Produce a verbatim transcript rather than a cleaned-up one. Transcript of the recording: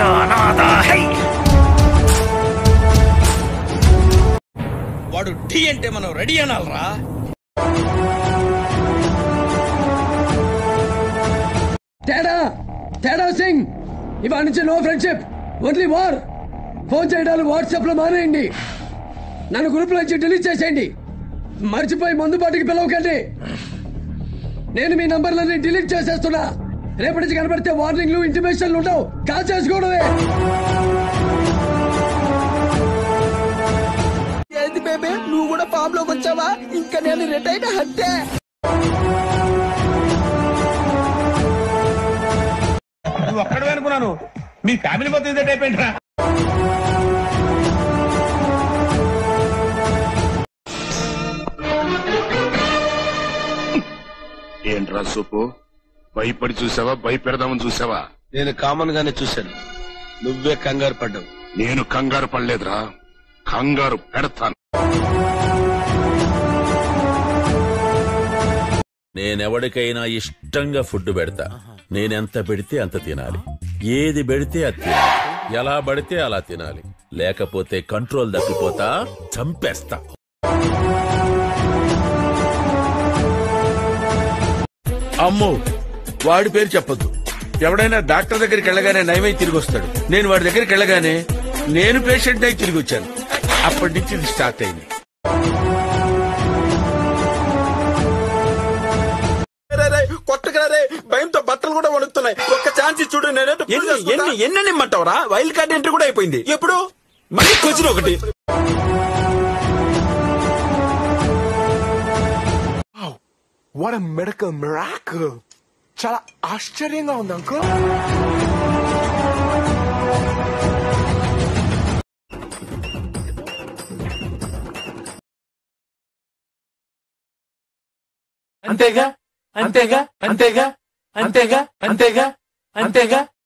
వాడు టీ అంటే మనం రెడీ అనాలరా. తేడా తేడా సింగ్, ఇవాళ నుంచి no friendship, only war. Phone చేయడాలు వాట్సాప్ లో మానేయండి. నన్ను గ్రూప్ నుంచి డిలీట్ చేసేయండి. మర్చిపోయి మందు పాటికి పిలవకండి. నేను మీ నంబర్లన్నీ డిలీట్ చేసేస్తున్నా. రేపటి నుంచి కనబడితే వార్నింగ్లు ఇంటిమేషన్లు ఉండవు. కాల్ చేసుకోవడమే. ఏంటి బేబే, నువ్వు కూడా ఫామ్ లోకి వచ్చావా? ఇంకా నేను రిటైర్ అంతే. నువ్వు ఒక్కడే అనుకున్నాను, మీ ఫ్యామిలీ మొత్తం ఇదే టైప్ ఏంట్రా? ఏంట్రా సూపు, భయపడి చూసావా భయపెడదామని చూసావా? నేను కామన్ గానే చూశాను, నువ్వే కంగారు పడ్డావు. నేను కంగారు పడలేదురా, కంగారు పెడతాను. నేనెవడికైనా ఇష్టంగా ఫుడ్ పెడతా. నేనెంత పెడితే అంత తినాలి, ఏది పెడితే అది తినాలి, ఎలా పడితే అలా తినాలి. లేకపోతే కంట్రోల్ తప్పిపోతా, చంపేస్తా. అమ్మో, వాడి పేరు చెప్పొద్దు. ఎవడైనా డాక్టర్ దగ్గరికి వెళ్ళగానే నయమై తిరిగి వస్తాడు. నేను వాడి దగ్గరికి వెళ్ళగానే నేను పేషెంట్ అయి తిరిగి వచ్చాను. అప్పటి నుంచి ఇది స్టార్ట్ అయింది. కొట్టగా రే, భయంతో బట్టలు కూడా వణుకుతున్నాయి. ఒక్క ఛాన్స్ చూడు. నేనేంటో ఎన్ని ఎన్ని నిమ్మంటావరా? వైల్డ్ కార్డ్ ఎంట్రీ కూడా అయిపోయింది. ఎప్పుడు మళ్ళీ క్వశ్చన్ ఒకటి. What a medical miracle! చాలా ఆశ్చర్యంగా ఉంది అంకుల్. అంతేగా అంతేగా అంతేగా అంతేగా అంతేగా అంతేగా